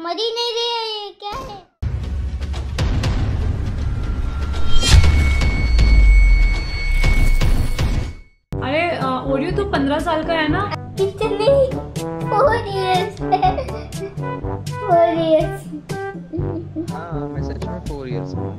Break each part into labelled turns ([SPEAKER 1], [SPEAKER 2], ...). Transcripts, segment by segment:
[SPEAKER 1] मर ही नहीं रही है, ये क्या है?
[SPEAKER 2] अरे ओरियो तो 15 साल का है ना?
[SPEAKER 1] कितनी? 4 years। 4 years।
[SPEAKER 3] हाँ मैं सच में 4 years हूँ।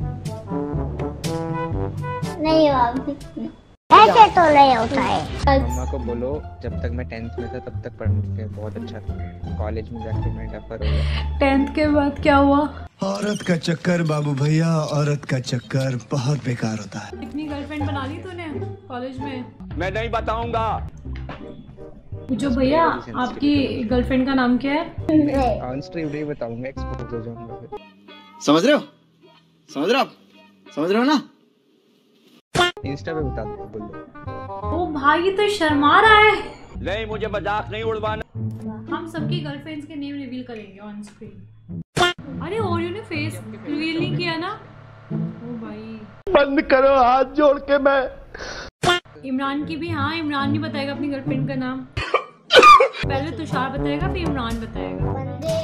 [SPEAKER 1] नहीं भाभी, ऐसे तो नहीं होता है।
[SPEAKER 3] मम्मा को बोलो जब तक मैं 10th में था तब तक पढ़ के बहुत अच्छा था, कॉलेज में जाके मैं डफर हो गया।
[SPEAKER 2] 10th के बाद क्या हुआ?
[SPEAKER 4] औरत का चक्कर बाबू भैया, औरत का चक्कर बहुत बेकार होता है।
[SPEAKER 2] कितनी गर्लफ्रेंड बना ली तूने कॉलेज में?
[SPEAKER 5] मैं नहीं बताऊंगा।
[SPEAKER 2] पूछो भैया, आपकी गर्लफ्रेंड का नाम क्या है?
[SPEAKER 3] ऑन स्ट्रीम नहीं बताऊंगा, एक्सपोज हो जाऊंगा फिर।
[SPEAKER 6] समझ रहे हो? समझ रहे हो आप? समझ रहे हो ना?
[SPEAKER 3] इंस्टा पे बता दो, बोल दो।
[SPEAKER 2] ओ भाई तो शर्मा रहा है।
[SPEAKER 5] नहीं, मुझे मजाक नहीं उड़वाना।
[SPEAKER 2] हम सबकी गर्लफ्रेंड्स के नेम रिवील करेंगे ऑन स्क्रीन। अरे ओरियो ने फेस रिवील नहीं किया ना? ओ भाई
[SPEAKER 5] बंद करो हाथ जोड़ के। मैं
[SPEAKER 2] इमरान की भी, हाँ इमरान नहीं बताएगा अपनी गर्लफ्रेंड का नाम। पहले तुषार बताएगा फिर इमरान बताएगा।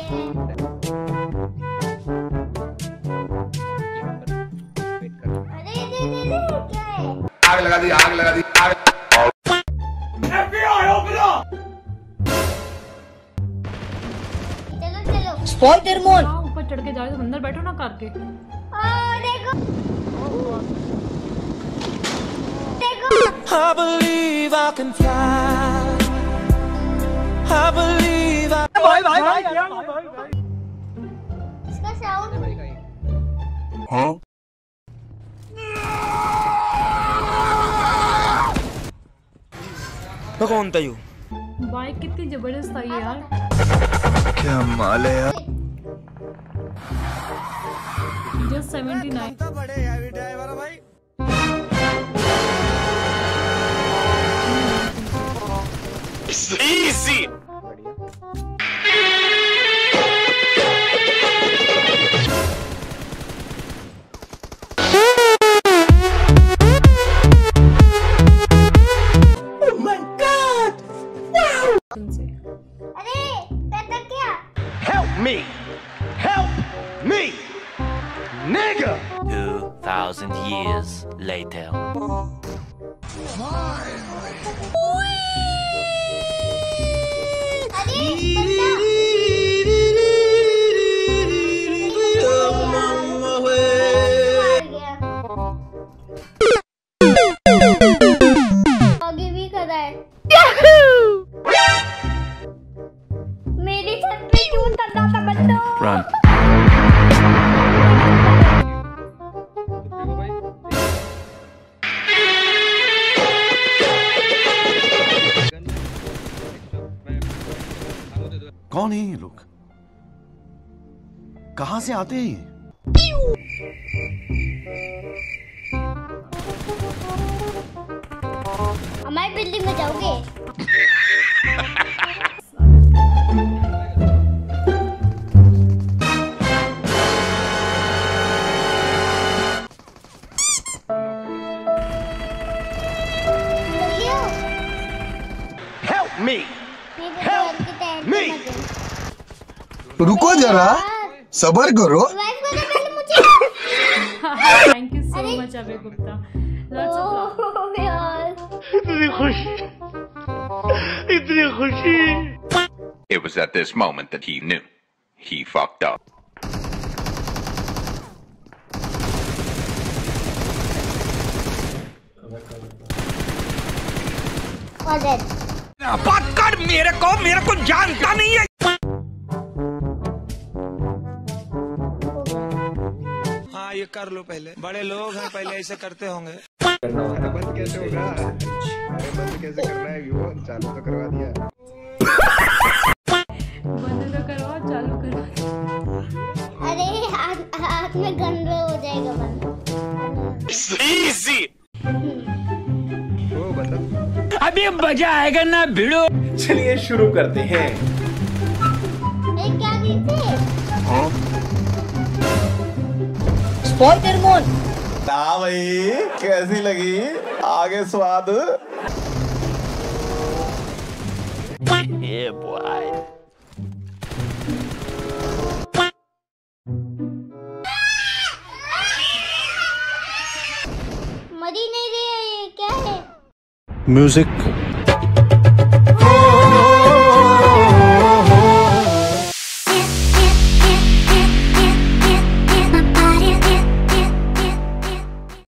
[SPEAKER 1] क्या है?
[SPEAKER 5] आग लगा दी, आग लगा दी, आग। FBI open up.
[SPEAKER 1] चलो चलो।
[SPEAKER 2] स्पाइडरमैन ऊपर चढ़ के जाए तो अंदर बैठो ना करके।
[SPEAKER 1] देखो देखो।
[SPEAKER 7] I believe I can fly. I believe I.
[SPEAKER 5] भाई
[SPEAKER 1] इसका साउंड।
[SPEAKER 7] हाँ? तो कौन था यू?
[SPEAKER 2] बाइक कितनी जबरदस्त आई है यार।
[SPEAKER 4] क्या माल है यार।
[SPEAKER 2] जस्ट 79।
[SPEAKER 7] बड़े हैवी ड्राइवर भाई। Easy.
[SPEAKER 1] अरे पैदा क्या?
[SPEAKER 5] Help me, nigga.
[SPEAKER 7] 2000 years later.
[SPEAKER 1] अरे बंदा। आगे भी खड़ा है। मेरी छत पे क्यों उतरना था बंदो?
[SPEAKER 7] Run.
[SPEAKER 6] कौन है ये लोग? कहां से आते हैं ये?
[SPEAKER 1] हमारी बिल्डिंग में जाओगे?
[SPEAKER 5] Help me.
[SPEAKER 4] रुको जरा, सबर करो।
[SPEAKER 2] Thank you so much Abhay Gupta. Lots of love.
[SPEAKER 5] इतनी खुशी, इतनी खुशी।
[SPEAKER 8] It was at this moment that he knew he fucked up.
[SPEAKER 7] बात कर, मेरे को जानता नहीं है। हाँ ये कर लो, पहले बड़े लोग हैं, पहले ऐसे करते होंगे।
[SPEAKER 3] बंद कैसे होगा? अरे बंद कैसे करना है? वो चालू तो करवा दिया।
[SPEAKER 2] बंद तो करवाओ, चालू करवाओ।
[SPEAKER 1] अरे हाथ में गन हो जाएगा बंद।
[SPEAKER 7] Easy.
[SPEAKER 3] वो बंदा
[SPEAKER 7] अभी मजा आएगा ना भिड़ो।
[SPEAKER 5] चलिए शुरू करते हैं।
[SPEAKER 1] क्या दीजिए?
[SPEAKER 2] स्पाइडरमैन।
[SPEAKER 5] ना भाई, कैसी लगी? आगे स्वाद।
[SPEAKER 7] Yeah, boy.
[SPEAKER 1] ही नहीं रही है, ये क्या है?
[SPEAKER 4] म्यूजिक